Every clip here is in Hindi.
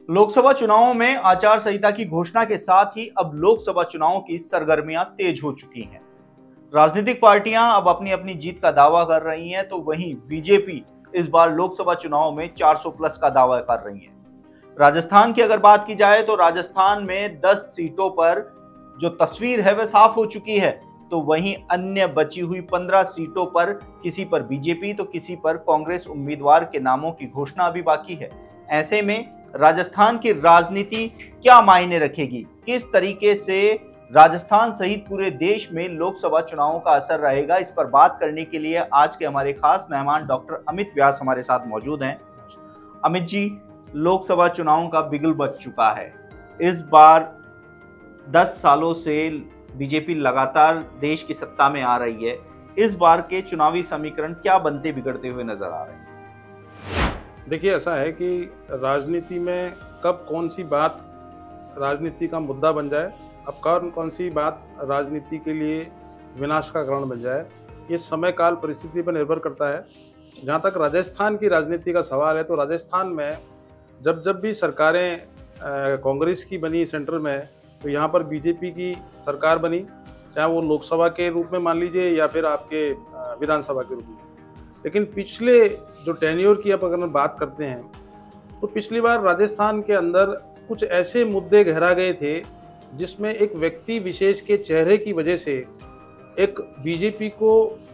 लोकसभा चुनावों में आचार संहिता की घोषणा के साथ ही अब लोकसभा चुनावों की सरगर्मियां तेज हो चुकी हैं। राजनीतिक पार्टियां अब अपनी अपनी जीत का दावा कर रही हैं, तो वहीं बीजेपी इस बार लोकसभा चुनाव में 400 प्लस का दावा कर रही है। राजस्थान की अगर बात की जाए तो राजस्थान में 10 सीटों पर जो तस्वीर है वह साफ हो चुकी है, तो वहीं अन्य बची हुई 15 सीटों पर किसी पर बीजेपी तो किसी पर कांग्रेस उम्मीदवार के नामों की घोषणा अभी बाकी है। ऐसे में राजस्थान की राजनीति क्या मायने रखेगी, किस तरीके से राजस्थान सहित पूरे देश में लोकसभा चुनावों का असर रहेगा, इस पर बात करने के लिए आज के हमारे खास मेहमान डॉक्टर अमित व्यास हमारे साथ मौजूद हैं। अमित जी, लोकसभा चुनावों का बिगुल बज चुका है। इस बार 10 सालों से बीजेपी लगातार देश की सत्ता में आ रही है। इस बार के चुनावी समीकरण क्या बनते बिगड़ते हुए नजर आ रहे हैं? देखिए, ऐसा है कि राजनीति में कब कौन सी बात राजनीति का मुद्दा बन जाए, अब कौन सी बात राजनीति के लिए विनाश का कारण बन जाए, ये समय काल परिस्थिति पर निर्भर करता है। जहाँ तक राजस्थान की राजनीति का सवाल है, तो राजस्थान में जब भी सरकारें कांग्रेस की बनी सेंटर में, तो यहाँ पर बीजेपी की सरकार बनी, चाहे वो लोकसभा के रूप में मान लीजिए या फिर आपके विधानसभा के रूप में। लेकिन पिछले जो टेन्योर की आप अगर बात करते हैं, तो पिछली बार राजस्थान के अंदर कुछ ऐसे मुद्दे गहरा गए थे जिसमें एक व्यक्ति विशेष के चेहरे की वजह से एक बीजेपी को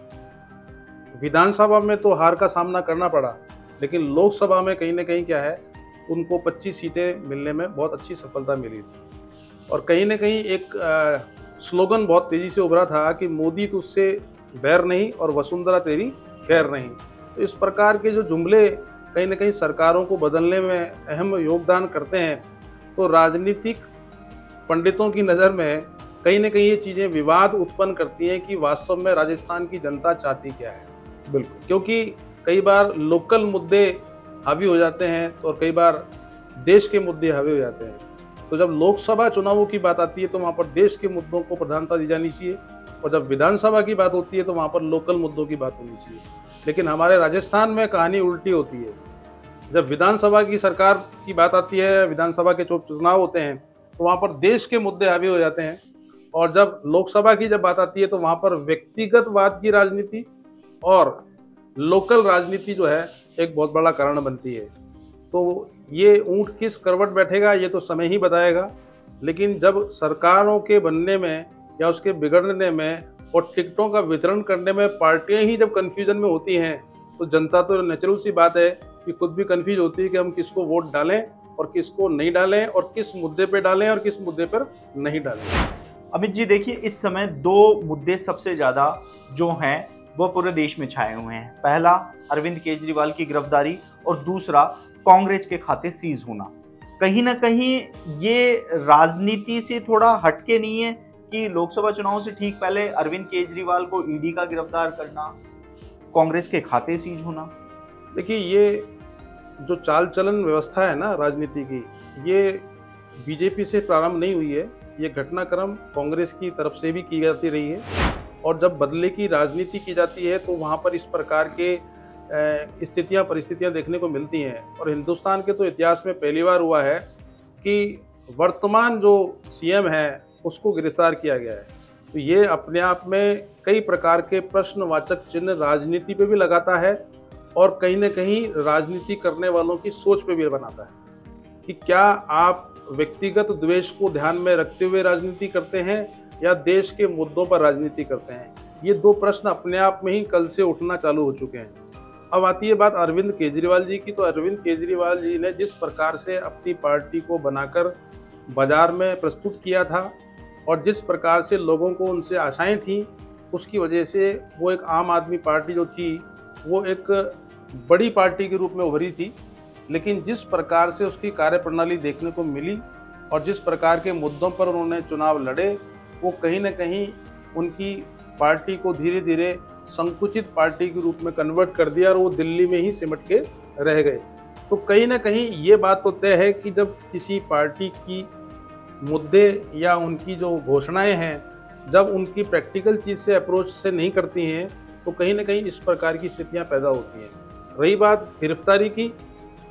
विधानसभा में तो हार का सामना करना पड़ा, लेकिन लोकसभा में कहीं ना कहीं क्या है, उनको 25 सीटें मिलने में बहुत अच्छी सफलता मिली थी। और कहीं ना कहीं एक स्लोगन बहुत तेज़ी से उभरा था कि मोदी तुझसे बैर नहीं और वसुंधरा तेरी खैर नहीं। तो इस प्रकार के जो जुमले कहीं ना कहीं सरकारों को बदलने में अहम योगदान करते हैं। तो राजनीतिक पंडितों की नज़र में कहीं ना कहीं ये चीज़ें विवाद उत्पन्न करती हैं कि वास्तव में राजस्थान की जनता चाहती क्या है। बिल्कुल, क्योंकि कई बार लोकल मुद्दे हावी हो जाते हैं और कई बार देश के मुद्दे हावी हो जाते हैं। तो जब लोकसभा चुनावों की बात आती है तो वहाँ पर देश के मुद्दों को प्रधानता दी जानी चाहिए, और जब विधानसभा की बात होती है तो वहाँ पर लोकल मुद्दों की बात होनी चाहिए। लेकिन हमारे राजस्थान में कहानी उल्टी होती है। जब विधानसभा की सरकार की बात आती है, विधानसभा के चुनाव होते हैं, तो वहाँ पर देश के मुद्दे हावी हो जाते हैं, और जब लोकसभा की जब बात आती है तो वहाँ पर व्यक्तिगतवाद की राजनीति और लोकल राजनीति जो है एक बहुत बड़ा कारण बनती है। तो ये ऊंट किस करवट बैठेगा ये तो समय ही बताएगा। लेकिन जब सरकारों के बनने में या उसके बिगड़ने में और टिकटों का वितरण करने में पार्टियां ही जब कन्फ्यूजन में होती हैं, तो जनता तो नेचुरल सी बात है कि खुद भी कन्फ्यूज होती है कि हम किसको वोट डालें और किसको नहीं डालें, और किस मुद्दे पे डालें और किस मुद्दे पर नहीं डालें। अमित जी, देखिए, इस समय 2 मुद्दे सबसे ज्यादा जो हैं वो पूरे देश में छाए हुए हैं। पहला अरविंद केजरीवाल की गिरफ्तारी और दूसरा कांग्रेस के खाते सीज होना। कहीं ना कहीं ये राजनीति से थोड़ा हटके नहीं है कि लोकसभा चुनाव से ठीक पहले अरविंद केजरीवाल को ईडी का गिरफ्तार करना, कांग्रेस के खाते सीज होना? देखिए, ये जो चाल चलन व्यवस्था है ना राजनीति की, ये बीजेपी से प्रारंभ नहीं हुई है। ये घटनाक्रम कांग्रेस की तरफ से भी की जाती रही है, और जब बदले की राजनीति की जाती है तो वहाँ पर इस प्रकार के स्थितियाँ परिस्थितियाँ देखने को मिलती हैं। और हिंदुस्तान के तो इतिहास में पहली बार हुआ है कि वर्तमान जो सीएम है उसको गिरफ्तार किया गया है। तो ये अपने आप में कई प्रकार के प्रश्नवाचक चिन्ह राजनीति पे भी लगाता है, और कहीं ना कहीं राजनीति करने वालों की सोच पे भी बनाता है कि क्या आप व्यक्तिगत द्वेष को ध्यान में रखते हुए राजनीति करते हैं या देश के मुद्दों पर राजनीति करते हैं। ये 2 प्रश्न अपने आप में ही कल से उठना चालू हो चुके हैं। अब आती है बात अरविंद केजरीवाल जी की। तो अरविंद केजरीवाल जी ने जिस प्रकार से अपनी पार्टी को बनाकर बाजार में प्रस्तुत किया था और जिस प्रकार से लोगों को उनसे आशाएं थी, उसकी वजह से वो एक आम आदमी पार्टी जो थी वो एक बड़ी पार्टी के रूप में उभरी थी। लेकिन जिस प्रकार से उसकी कार्यप्रणाली देखने को मिली और जिस प्रकार के मुद्दों पर उन्होंने चुनाव लड़े, वो कहीं ना कहीं उनकी पार्टी को धीरे धीरे संकुचित पार्टी के रूप में कन्वर्ट कर दिया, और वो दिल्ली में ही सिमट के रह गए। तो कहीं ना कहीं ये बात तो तय है कि जब किसी पार्टी की मुद्दे या उनकी जो घोषणाएं हैं, जब उनकी प्रैक्टिकल चीज़ से अप्रोच से नहीं करती हैं, तो कहीं ना कहीं इस प्रकार की स्थितियां पैदा होती हैं। रही बात गिरफ्तारी की,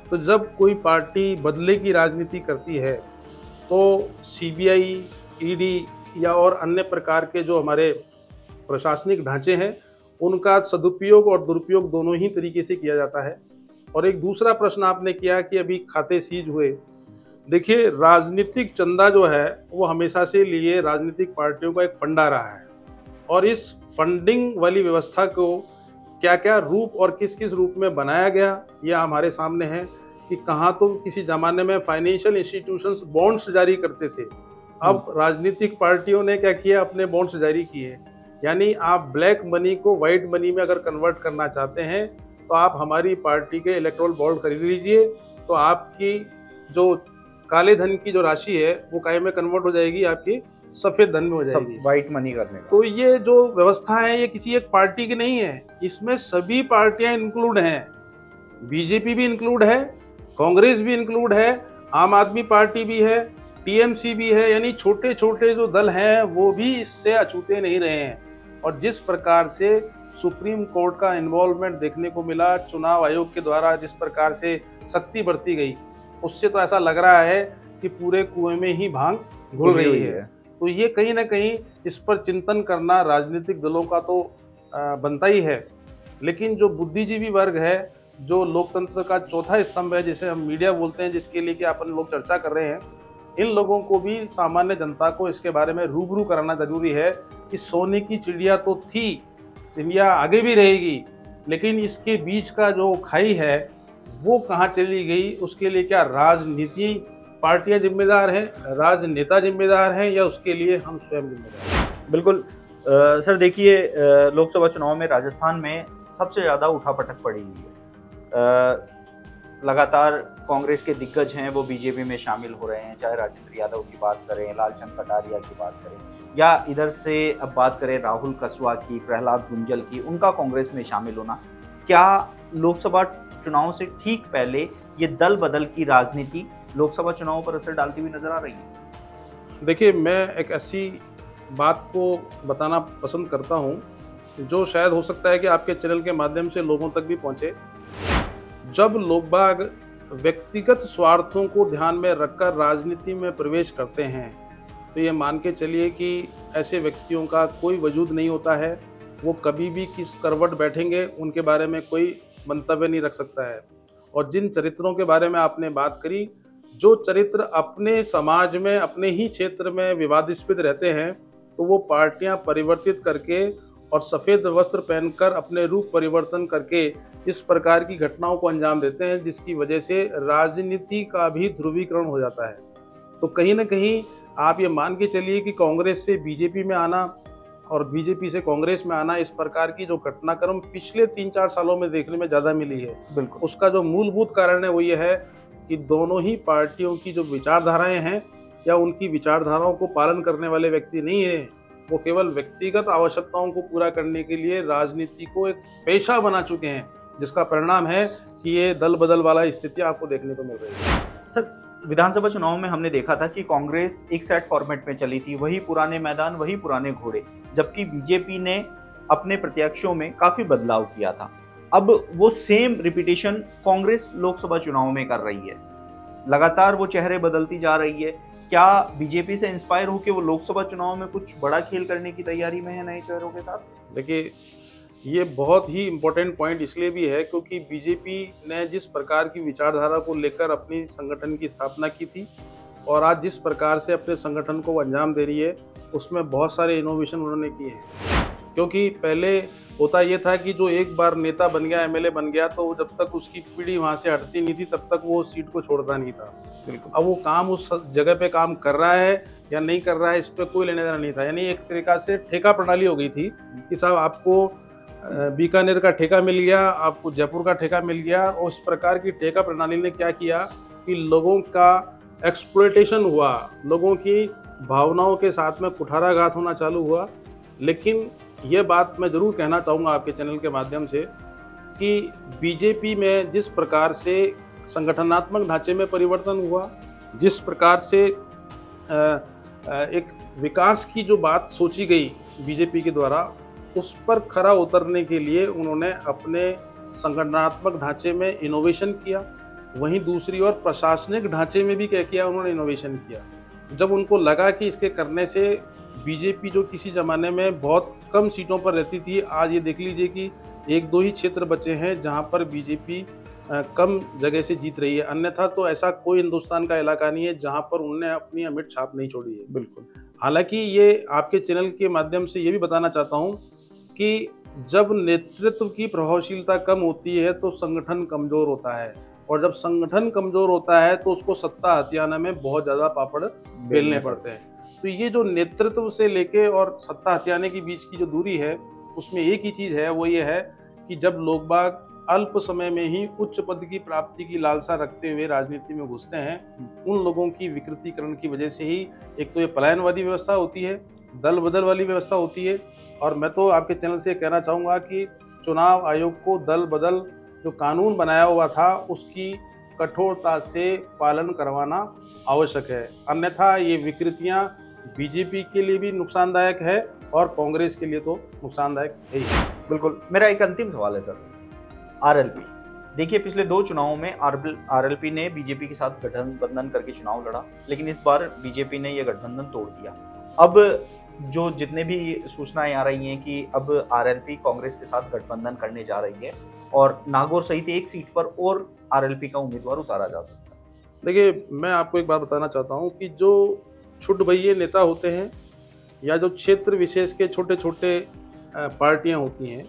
तो जब कोई पार्टी बदले की राजनीति करती है तो सीबीआई, ईडी या और अन्य प्रकार के जो हमारे प्रशासनिक ढांचे हैं उनका सदुपयोग और दुरुपयोग दोनों ही तरीके से किया जाता है। और एक दूसरा प्रश्न आपने किया कि अभी खाते सीज हुए। देखिए, राजनीतिक चंदा जो है वो हमेशा से लिए राजनीतिक पार्टियों का एक फंडा रहा है, और इस फंडिंग वाली व्यवस्था को क्या क्या रूप और किस किस रूप में बनाया गया यह हमारे सामने है कि कहाँ तो किसी ज़माने में फाइनेंशियल इंस्टीट्यूशंस बॉन्ड्स जारी करते थे, अब राजनीतिक पार्टियों ने क्या किया, अपने बॉन्ड्स जारी किए। यानी आप ब्लैक मनी को वाइट मनी में अगर कन्वर्ट करना चाहते हैं तो आप हमारी पार्टी के इलेक्टोरल बॉन्ड खरीद लीजिए, तो आपकी जो काले धन की जो राशि है वो काय में कन्वर्ट हो जाएगी, आपकी सफ़ेद धन में हो जाएगी, वाइट मनी करने का। तो ये जो व्यवस्था है ये किसी एक पार्टी की नहीं है, इसमें सभी पार्टियां इंक्लूड हैं। बीजेपी भी इंक्लूड है, कांग्रेस भी इंक्लूड है, आम आदमी पार्टी भी है, टीएमसी भी है, यानी छोटे छोटे जो दल हैं वो भी इससे अछूते नहीं रहे हैं। और जिस प्रकार से सुप्रीम कोर्ट का इन्वॉल्वमेंट देखने को मिला, चुनाव आयोग के द्वारा जिस प्रकार से सख्ती बरती गई, उससे तो ऐसा लग रहा है कि पूरे कुएं में ही भांग घुल रही है। तो ये कहीं ना कहीं इस पर चिंतन करना राजनीतिक दलों का तो बनता ही है, लेकिन जो बुद्धिजीवी वर्ग है, जो लोकतंत्र का चौथा स्तंभ है जिसे हम मीडिया बोलते हैं, जिसके लिए कि अपन लोग चर्चा कर रहे हैं, इन लोगों को भी, सामान्य जनता को इसके बारे में रूबरू कराना जरूरी है कि सोने की चिड़िया तो थी, इंडिया आगे भी रहेगी, लेकिन इसके बीच का जो खाई है वो कहाँ चली गई, उसके लिए क्या राजनीति पार्टियां जिम्मेदार हैं, राजनेता जिम्मेदार हैं, या उसके लिए हम स्वयं जिम्मेदार हैं? बिल्कुल सर, देखिए लोकसभा चुनाव में राजस्थान में सबसे ज़्यादा उठापटक पड़ी हुई है। लगातार कांग्रेस के दिग्गज हैं वो बीजेपी में शामिल हो रहे हैं, चाहे राजेंद्र यादव की बात करें, लालचंद कटारिया की बात करें, या इधर से अब बात करें राहुल कसवा की, प्रहलाद गुंजल की, उनका कांग्रेस में शामिल होना। क्या लोकसभा चुनाव से ठीक पहले ये दल बदल की राजनीति लोकसभा चुनाव पर असर डालती हुई नजर आ रही है? देखिए, मैं एक ऐसी बात को बताना पसंद करता हूं जो शायद हो सकता है कि आपके चैनल के माध्यम से लोगों तक भी पहुंचे। जब लोग बाग व्यक्तिगत स्वार्थों को ध्यान में रखकर राजनीति में प्रवेश करते हैं तो ये मान के चलिए कि ऐसे व्यक्तियों का कोई वजूद नहीं होता है, वो कभी भी किस करवट बैठेंगे उनके बारे में कोई मंतव्य नहीं रख सकता है। और जिन चरित्रों के बारे में आपने बात करी, जो चरित्र अपने समाज में, अपने ही क्षेत्र में विवादास्पद रहते हैं, तो वो पार्टियां परिवर्तित करके और सफ़ेद वस्त्र पहनकर अपने रूप परिवर्तन करके इस प्रकार की घटनाओं को अंजाम देते हैं, जिसकी वजह से राजनीति का भी ध्रुवीकरण हो जाता है। तो कहीं ना कहीं आप ये मान के चलिए कि कांग्रेस से बीजेपी में आना और बीजेपी से कांग्रेस में आना, इस प्रकार की जो घटनाक्रम पिछले 3-4 सालों में देखने में ज़्यादा मिली है। बिल्कुल, उसका जो मूलभूत कारण है वो ये है कि दोनों ही पार्टियों की जो विचारधाराएं हैं या उनकी विचारधाराओं को पालन करने वाले व्यक्ति नहीं हैं, वो केवल व्यक्तिगत आवश्यकताओं को पूरा करने के लिए राजनीति को एक पेशा बना चुके हैं, जिसका परिणाम है कि ये दल बदल वाला स्थिति आपको देखने को मिल रही है। सर, विधानसभा चुनाव में हमने देखा था कि कांग्रेस एक सेट फॉर्मेट में चली थी, वही पुराने मैदान, वही पुराने घोड़े, जबकि बीजेपी ने अपने प्रत्याशियों में काफी बदलाव किया था। अब वो सेम रिपीटेशन कांग्रेस लोकसभा चुनाव में कर रही है, लगातार वो चेहरे बदलती जा रही है। क्या बीजेपी से इंस्पायर होकर वो लोकसभा चुनाव में कुछ बड़ा खेल करने की तैयारी में है नए चेहरों के साथ? देखिए, ये बहुत ही इम्पोर्टेंट पॉइंट इसलिए भी है क्योंकि बीजेपी ने जिस प्रकार की विचारधारा को लेकर अपनी संगठन की स्थापना की थी और आज जिस प्रकार से अपने संगठन को अंजाम दे रही है, उसमें बहुत सारे इनोवेशन उन्होंने किए हैं। क्योंकि पहले होता ये था कि जो एक बार नेता बन गया, एमएलए बन गया, तो जब तक उसकी पीढ़ी वहाँ से हटती नहीं थी तब तक वो सीट को छोड़ता नहीं था। बिल्कुल, अब वो काम उस जगह पे काम कर रहा है या नहीं कर रहा है, इस पर कोई लेने देना नहीं था। यानी एक तरीका से ठेका प्रणाली हो गई थी कि साहब आपको बीकानेर का ठेका मिल गया, आपको जयपुर का ठेका मिल गया। और उस प्रकार की ठेका प्रणाली ने क्या किया कि लोगों का एक्सप्लॉयटेशन हुआ, लोगों की भावनाओं के साथ में कुठाराघात होना चालू हुआ। लेकिन ये बात मैं ज़रूर कहना चाहूँगा आपके चैनल के माध्यम से कि बीजेपी में जिस प्रकार से संगठनात्मक ढांचे में परिवर्तन हुआ, जिस प्रकार से एक विकास की जो बात सोची गई बीजेपी के द्वारा, उस पर खरा उतरने के लिए उन्होंने अपने संगठनात्मक ढांचे में इनोवेशन किया। वहीं दूसरी ओर प्रशासनिक ढांचे में भी क्या किया उन्होंने, इनोवेशन किया। जब उनको लगा कि इसके करने से बीजेपी जो किसी ज़माने में बहुत कम सीटों पर रहती थी, आज ये देख लीजिए कि 1-2 ही क्षेत्र बचे हैं जहां पर बीजेपी कम जगह से जीत रही है। अन्यथा तो ऐसा कोई हिंदुस्तान का इलाका नहीं है जहां पर उन्होंने अपनी अमिट छाप नहीं छोड़ी है। बिल्कुल। हालांकि ये आपके चैनल के माध्यम से ये भी बताना चाहता हूं कि जब नेतृत्व की प्रभावशीलता कम होती है तो संगठन कमज़ोर होता है, और जब संगठन कमज़ोर होता है तो उसको सत्ता हथियाने में बहुत ज़्यादा पापड़ बेलने पड़ते हैं। तो ये जो नेतृत्व से लेके और सत्ता हथियाने के बीच की जो दूरी है, उसमें एक ही चीज़ है, वो ये है कि जब लोग बाग अल्प समय में ही उच्च पद की प्राप्ति की लालसा रखते हुए राजनीति में घुसते हैं, उन लोगों की विकृतीकरण की वजह से ही एक तो ये पलायनवादी व्यवस्था होती है, दल बदल वाली व्यवस्था होती है। और मैं तो आपके चैनल से कहना चाहूँगा कि चुनाव आयोग को दल बदल जो कानून बनाया हुआ था उसकी कठोरता से पालन करवाना आवश्यक है, अन्यथा ये विकृतियाँ बीजेपी के लिए भी नुकसानदायक है और कांग्रेस के लिए तो नुकसानदायक है ही। बिल्कुल। मेरा एक अंतिम सवाल है सर, आरएलपी। देखिए, पिछले 2 चुनावों में आरएलपी ने बीजेपी के साथ गठबंधन करके चुनाव लड़ा, लेकिन इस बार बीजेपी ने यह गठबंधन तोड़ दिया। अब जो जितने भी सूचनाएं आ रही हैं कि अब आरएलपी कांग्रेस के साथ गठबंधन करने जा रही है और नागौर सहित एक सीट पर और आरएलपी का उम्मीदवार उतारा जा सकता है। देखिए, मैं आपको एक बात बताना चाहता हूँ कि जो छुटभइये नेता होते हैं या जो क्षेत्र विशेष के छोटे छोटे पार्टियां होती हैं,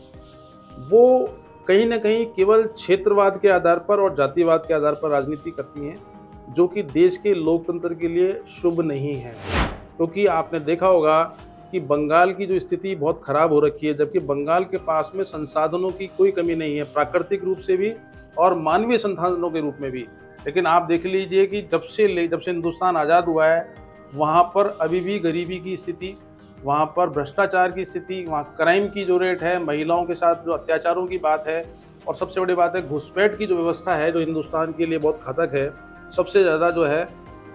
वो कहीं ना कहीं केवल क्षेत्रवाद के आधार पर और जातिवाद के आधार पर राजनीति करती हैं, जो कि देश के लोकतंत्र के लिए शुभ नहीं है। क्योंकि आपने देखा होगा कि बंगाल की जो स्थिति बहुत खराब हो रखी है, जबकि बंगाल के पास में संसाधनों की कोई कमी नहीं है, प्राकृतिक रूप से भी और मानवीय संसाधनों के रूप में भी। लेकिन आप देख लीजिए कि जब से हिंदुस्तान आज़ाद हुआ है, वहाँ पर अभी भी गरीबी की स्थिति, वहाँ पर भ्रष्टाचार की स्थिति, वहाँ क्राइम की जो रेट है, महिलाओं के साथ जो अत्याचारों की बात है, और सबसे बड़ी बात है घुसपैठ की जो व्यवस्था है, जो हिंदुस्तान के लिए बहुत घातक है, सबसे ज़्यादा जो है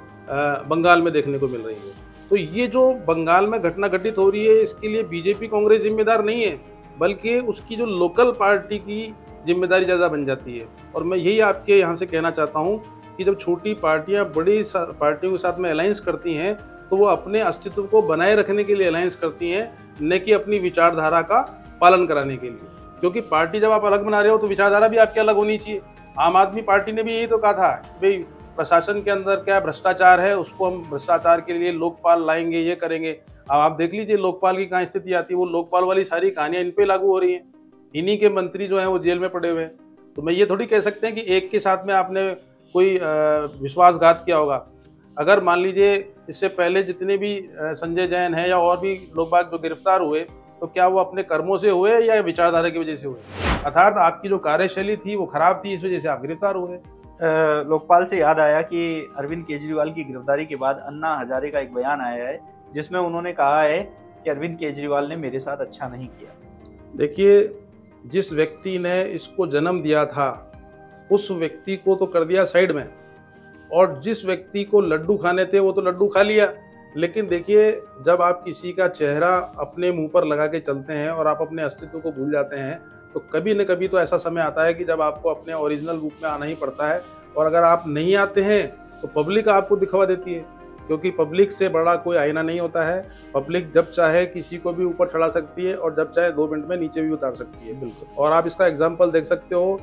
बंगाल में देखने को मिल रही है। तो ये जो बंगाल में घटना घटित हो रही है, इसके लिए बीजेपी कांग्रेस जिम्मेदार नहीं है, बल्कि उसकी जो लोकल पार्टी की जिम्मेदारी ज़्यादा बन जाती है। और मैं यही आपके यहाँ से कहना चाहता हूँ कि जब छोटी पार्टियाँ बड़ी पार्टियों के साथ में अलायंस करती हैं, तो वो अपने अस्तित्व को बनाए रखने के लिए अलायंस करती हैं, न कि अपनी विचारधारा का पालन कराने के लिए। क्योंकि पार्टी जब आप अलग बना रहे हो तो विचारधारा भी आपकी अलग होनी चाहिए। आम आदमी पार्टी ने भी यही तो कहा था, भाई प्रशासन के अंदर क्या भ्रष्टाचार है, उसको हम भ्रष्टाचार के लिए लोकपाल लाएंगे, ये करेंगे। अब आप देख लीजिए लोकपाल की कहाँ स्थिति आती है, वो लोकपाल वाली सारी कहानियाँ इन पे लागू हो रही हैं। इन्हीं के मंत्री जो हैं वो जेल में पड़े हुए हैं। तो मैं ये थोड़ी कह सकते हैं कि एक के साथ में आपने कोई विश्वासघात किया होगा। अगर मान लीजिए इससे पहले जितने भी संजय जैन हैं या और भी लोग बाग जो गिरफ्तार हुए, तो क्या वो अपने कर्मों से हुए या विचारधारा की वजह से हुए? अर्थात आपकी जो कार्यशैली थी वो खराब थी, इस वजह से आप गिरफ्तार हुए। लोकपाल से याद आया कि अरविंद केजरीवाल की गिरफ्तारी के बाद अन्ना हजारे का एक बयान आया है, जिसमें उन्होंने कहा है कि अरविंद केजरीवाल ने मेरे साथ अच्छा नहीं किया। देखिए, जिस व्यक्ति ने इसको जन्म दिया था उस व्यक्ति को तो कर दिया साइड में, और जिस व्यक्ति को लड्डू खाने थे वो तो लड्डू खा लिया। लेकिन देखिए, जब आप किसी का चेहरा अपने मुंह पर लगा के चलते हैं और आप अपने अस्तित्व को भूल जाते हैं, तो कभी न कभी तो ऐसा समय आता है कि जब आपको अपने ओरिजिनल रूप में आना ही पड़ता है। और अगर आप नहीं आते हैं तो पब्लिक आपको दिखवा देती है, क्योंकि पब्लिक से बड़ा कोई आईना नहीं होता है। पब्लिक जब चाहे किसी को भी ऊपर चढ़ा सकती है और जब चाहे 2 मिनट में नीचे भी उतार सकती है। बिल्कुल। और आप इसका एग्जाम्पल देख सकते हो,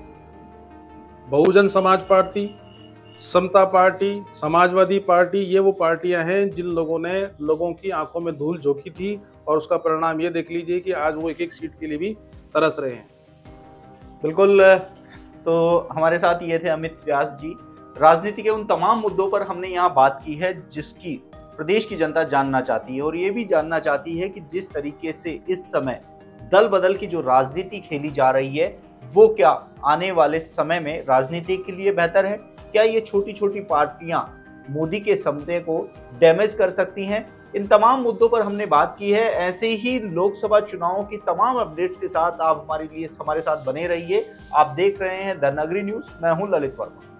Bahujan Samaj party, Samata party, Samajwadi party, ये वो पार्टियां हैं जिन लोगों ने लोगों की आंखों में धूल झोंकी थी, और उसका परिणाम ये देख लीजिए कि आज वो एक एक सीट के लिए भी तरस रहे हैं। बिल्कुल। तो हमारे साथ ये थे अमित व्यास जी। राजनीति के उन तमाम मुद्दों पर हमने यहाँ बात की है जिसकी प्रदेश की जनता जानना चाहती है, और ये भी जानना चाहती है कि जिस तरीके से इस समय दल बदल की जो राजनीति खेली जा रही है, वो क्या आने वाले समय में राजनीति के लिए बेहतर है? क्या ये छोटी छोटी पार्टियां मोदी के सपने को डैमेज कर सकती हैं? इन तमाम मुद्दों पर हमने बात की है। ऐसे ही लोकसभा चुनावों की तमाम अपडेट्स के साथ आप हमारे साथ बने रहिए। आप देख रहे हैं द नगरी न्यूज़। मैं हूं ललित वर्मा।